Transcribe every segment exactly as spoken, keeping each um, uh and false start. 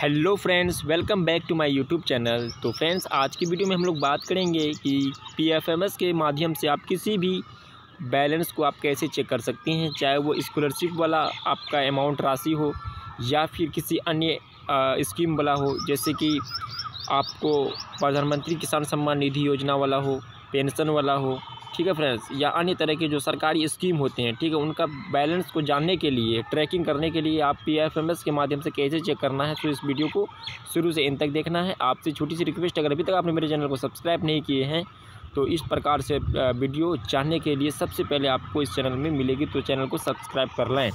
Hello friends, welcome back to my YouTube channel. तो friends, आज की वीडियो में हम लोग बात करेंगे कि पीएफएमएस के माध्यम से आप किसी भी बैलेंस को आप कैसे चेक कर सकते हैं, चाहे वो स्कॉलरशिप वाला आपका अमाउंट राशि हो या फिर किसी अन्य स्कीम वाला हो, जैसे कि आपको प्रधानमंत्री किसान सम्मान निधि योजना वाला हो, पेंशन वाला हो, ठीक है फ्रेंड्स, या अन्य तरह के जो सरकारी स्कीम होते हैं, ठीक है, उनका बैलेंस को जानने के लिए, ट्रैकिंग करने के लिए आप पीएफएमएस के माध्यम से कैसे चेक करना है। तो इस वीडियो को शुरू से एंड तक देखना है। आपसे छोटी सी रिक्वेस्ट, अगर अभी तक आपने मेरे चैनल को सब्सक्राइब नहीं किए हैं तो इस प्रकार से वीडियो जानने के लिए सबसे पहले आपको इस चैनल में मिलेगी, तो चैनल को सब्सक्राइब कर लें।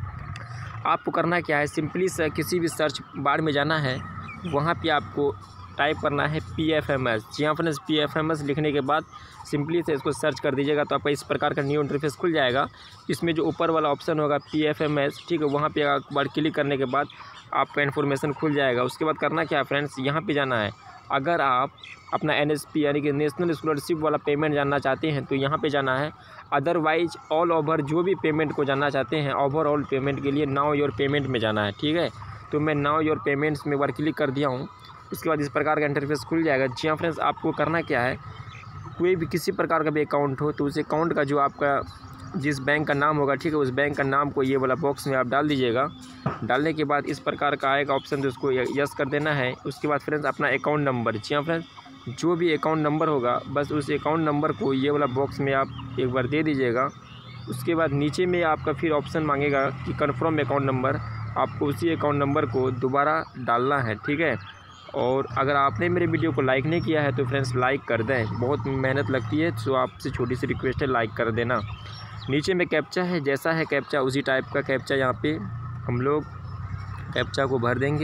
आपको करना क्या है, सिंपली से किसी भी सर्च बार में जाना है, वहाँ पे आपको टाइप करना है पीएफएमएस। जी हाँ फ्रेंड्स, पीएफएमएस लिखने के बाद सिंपली से इसको सर्च कर दीजिएगा तो आपका इस प्रकार का न्यू इंटरफेस खुल जाएगा। इसमें जो ऊपर वाला ऑप्शन होगा पीएफएमएस, ठीक है, वहाँ पे एक बार क्लिक करने के बाद आपका इन्फॉर्मेशन खुल जाएगा। उसके बाद करना क्या है फ्रेंड्स, यहाँ पे जाना है। अगर आप अपना एनएसपी यानी कि नेशनल स्कॉलरशिप वाला पेमेंट जानना चाहते हैं तो यहाँ पे जाना है। अदरवाइज ऑल ओवर जो भी पेमेंट को जानना चाहते हैं, ओवरऑल पेमेंट के लिए नाउ योर पेमेंट में जाना है, ठीक है। तो मैं नाउ योर पेमेंट्स में एक बार क्लिक कर दिया हूँ। उसके बाद इस प्रकार का इंटरफेस खुल जाएगा। जी हाँ फ्रेंड्स, आपको करना क्या है, कोई भी किसी प्रकार का भी अकाउंट हो तो उस अकाउंट का जो आपका जिस बैंक का नाम होगा, ठीक है, उस बैंक का नाम को ये वाला बॉक्स में आप डाल दीजिएगा। डालने के बाद इस प्रकार का आएगा ऑप्शन, तो उसको यस कर देना है। उसके बाद फ्रेंड्स अपना अकाउंट नंबर, जी हाँ फ्रेंड्स, जो भी अकाउंट नंबर होगा बस उस अकाउंट नंबर को ये वाला बॉक्स में आप एक बार दे दीजिएगा। उसके बाद नीचे में आपका फिर ऑप्शन मांगेगा कि कन्फर्म अकाउंट नंबर, आपको उसी अकाउंट नंबर को दोबारा डालना है, ठीक है। और अगर आपने मेरे वीडियो को लाइक नहीं किया है तो फ्रेंड्स लाइक कर दें, बहुत मेहनत लगती है, तो आपसे छोटी सी रिक्वेस्ट है, लाइक कर देना। नीचे में कैप्चा है, जैसा है कैप्चा उसी टाइप का कैप्चा यहाँ पे हम लोग कैप्चा को भर देंगे।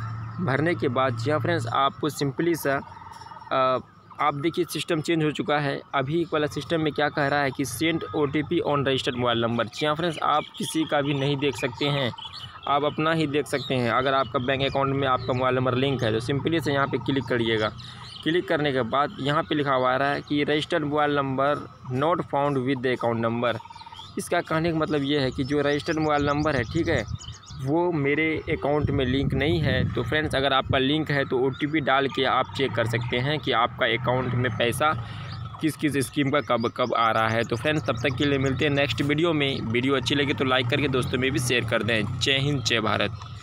भरने के बाद जी हाँ फ्रेंड्स, आपको सिंपली सा आ, आप देखिए सिस्टम चेंज हो चुका है। अभी वाला सिस्टम में क्या कह रहा है कि send OTP on registered mobile number. जी हाँ फ्रेंड्स, आप किसी का भी नहीं देख सकते हैं, आप अपना ही देख सकते हैं। अगर आपका बैंक अकाउंट में आपका मोबाइल नंबर लिंक है तो सिंपली से यहाँ पे क्लिक करिएगा। क्लिक करने के बाद यहाँ पे लिखा हुआ आ रहा है कि registered mobile number not found with the account number. इसका कहने का मतलब ये है कि जो रजिस्टर्ड मोबाइल नंबर है, ठीक है, वो मेरे अकाउंट में लिंक नहीं है। तो फ्रेंड्स, अगर आपका लिंक है तो ओटीपी डाल के आप चेक कर सकते हैं कि आपका अकाउंट में पैसा किस किस स्कीम का कब कब आ रहा है। तो फ्रेंड्स, तब तक के लिए मिलते हैं नेक्स्ट वीडियो में। वीडियो अच्छी लगी तो लाइक करके दोस्तों में भी शेयर कर दें। जय हिंद, जय भारत।